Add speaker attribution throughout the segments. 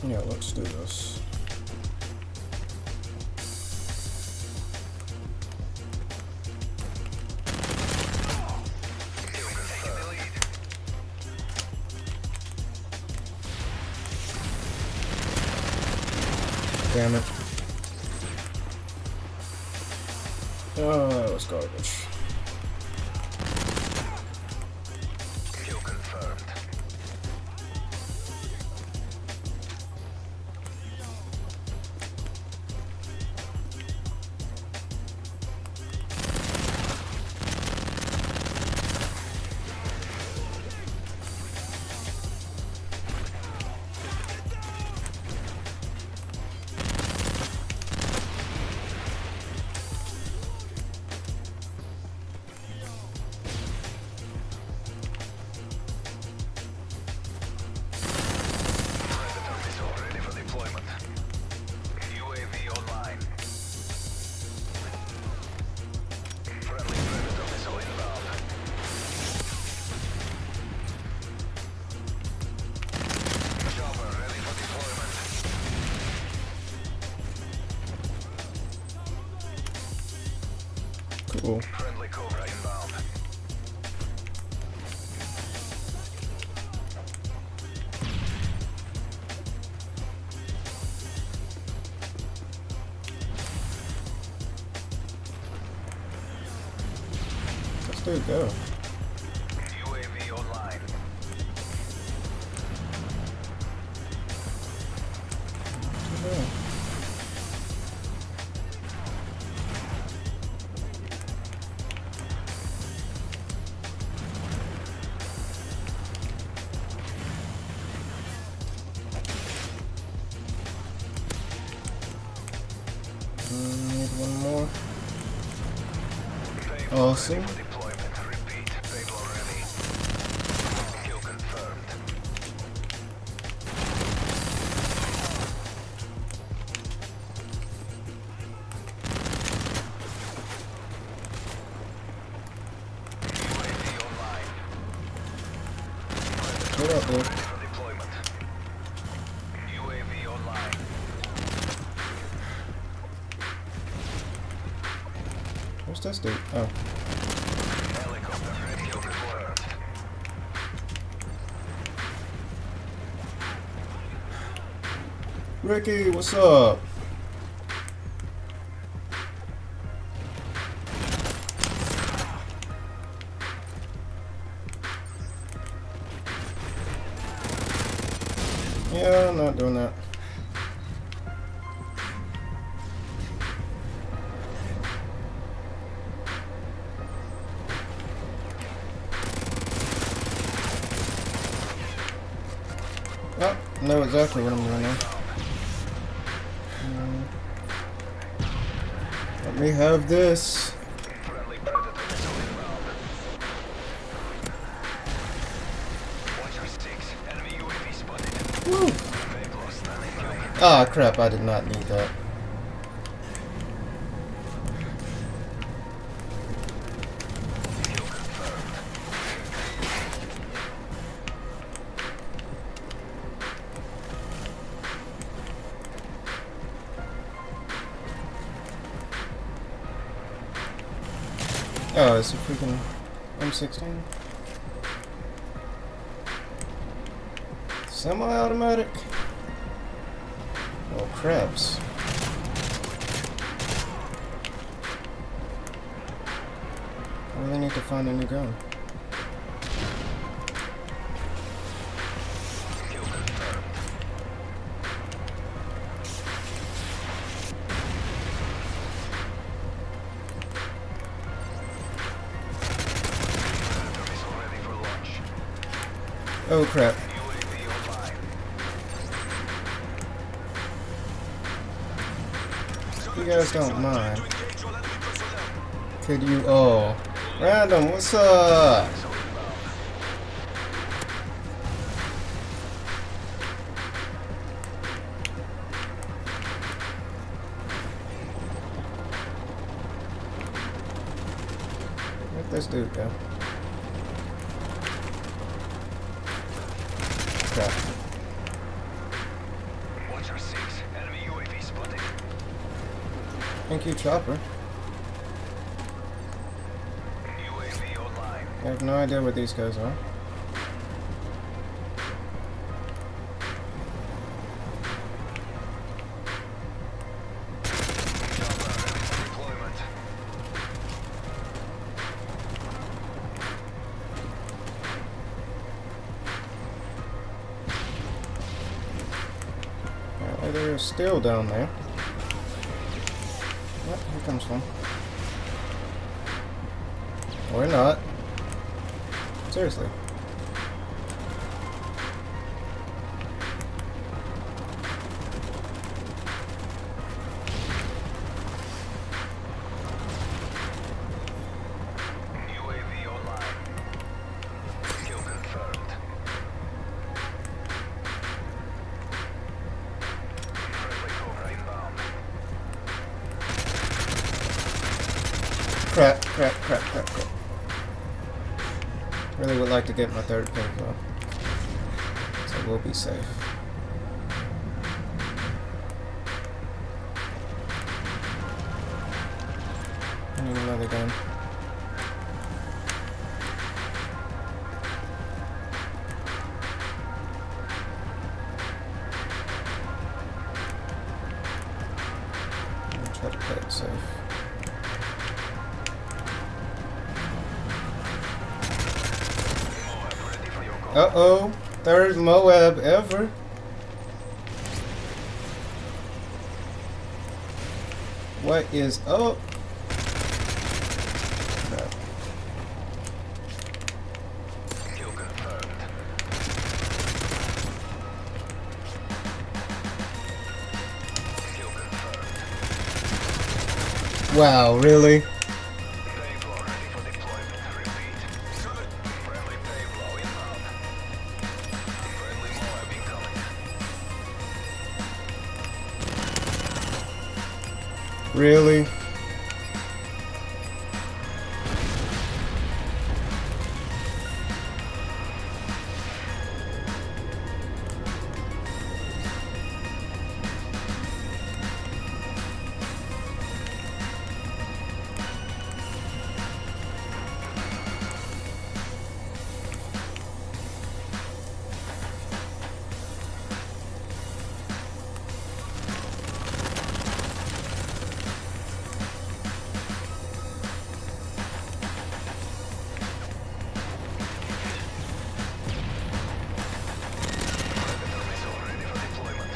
Speaker 1: Yeah, let's do this. Damn it. Oh, that was garbage.
Speaker 2: Kill confirmed.
Speaker 1: Cool.
Speaker 2: Friendly Cobra inbound.
Speaker 1: Let's do it, go.
Speaker 2: UAV online.
Speaker 1: Yeah. Need one more. Awesome.
Speaker 2: Deployment. Repeat. Payload ready. Kill confirmed. UAV online.
Speaker 1: Get up, dude.
Speaker 2: Ready for deployment. UAV online.
Speaker 1: Where's this dude? Oh.
Speaker 2: Helicopter ready. Kill confirmed.
Speaker 1: Ricky, what's up? Yeah, I'm not doing that. Oh, I know exactly what I'm doing now. Let me have this.
Speaker 2: Friendly Predator missile inbound. Watch your six. Enemy UAV spotted.
Speaker 1: Woo!
Speaker 2: They've lost them. Kill.
Speaker 1: Ah, crap, I did not need that.
Speaker 2: Kill confirmed.
Speaker 1: Oh, it's a freaking M16. Semi-automatic? Oh, craps. I really need to find a new gun.
Speaker 2: Kill confirmed. Predator missile ready for launch.
Speaker 1: Oh, crap.
Speaker 2: UAV online.
Speaker 1: If you guys don't mind, could you... Oh. Random, what's up?
Speaker 2: Missile inbound.
Speaker 1: Where'd this dude go? Crap. Thank you, chopper.
Speaker 2: UAV online.
Speaker 1: I have no idea what these guys are.
Speaker 2: Deployment.
Speaker 1: Apparently they're still down there. Yep, here comes one. Or not. Seriously.
Speaker 2: UAV online. Kill confirmed. Friendly Cobra inbound.
Speaker 1: Crap, crap, crap, crap, crap. Really would like to get my third pick though. So we'll be safe. I need another gun. I'll try to play it safe.
Speaker 2: M.O.A.B ready for your call.
Speaker 1: Uh-oh. Third M.O.A.B ever. What is up? Crap.
Speaker 2: Kill confirmed. Kill confirmed.
Speaker 1: Wow, really?
Speaker 2: Payload ready for deployment. Repeat. Friendly payload inbound. Friendly M.O.A.B incoming.
Speaker 1: Really?
Speaker 2: Missile ready for deployment.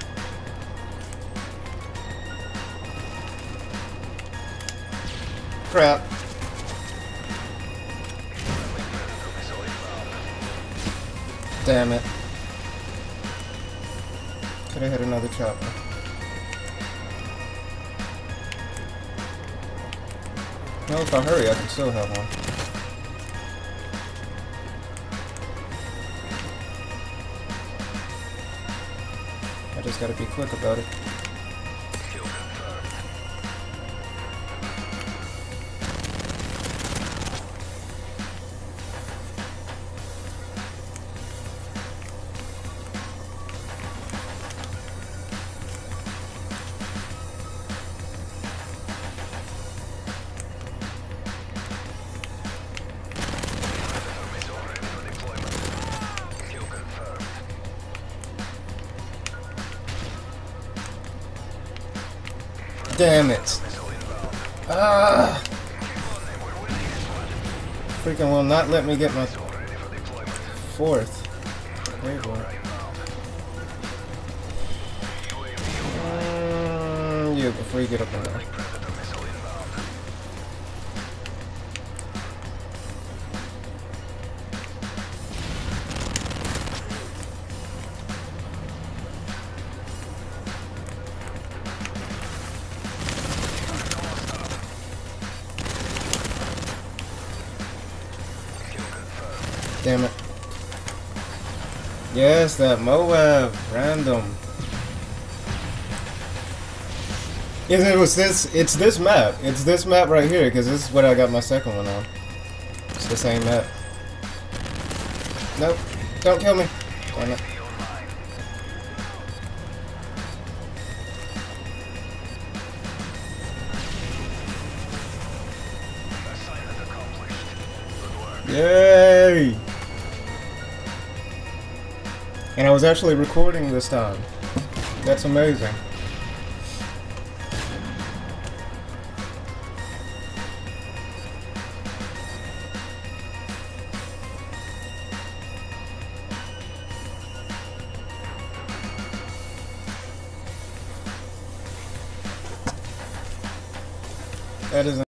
Speaker 1: Crap.
Speaker 2: Friendly Predator missile inbound.
Speaker 1: Damn it. Could have hit another chopper. No, if I hurry, I can still have one. I just gotta be quick about it.
Speaker 2: Kill confirmed. Predator missile ready for deployment. Kill confirmed.
Speaker 1: Damn it.
Speaker 2: Missile inbound.
Speaker 1: Ah!
Speaker 2: Keep on them. We're winning this one.
Speaker 1: Freaking will not let me get my
Speaker 2: Missile ready for deployment.
Speaker 1: fourth. There you go.
Speaker 2: Cobra inbound. UAV
Speaker 1: You, before you get up in there.
Speaker 2: friendly Predator missile inbound. Kill confirmed.
Speaker 1: Damn it. Yes, that M.O.A.B. Random. It was this. It's this map. It's this map right here, because this is what I got my second one on. It's the same map. Nope. Don't kill me. Damn it.
Speaker 2: UAV online.
Speaker 1: Yay! And I was actually recording this time. That's amazing. That is